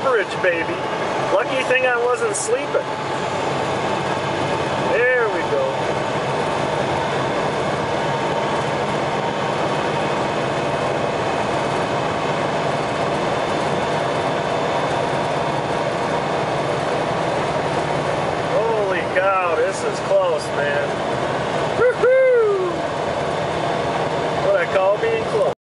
amperage, baby. Lucky thing I wasn't sleeping. There we go. Holy cow, this is close, man.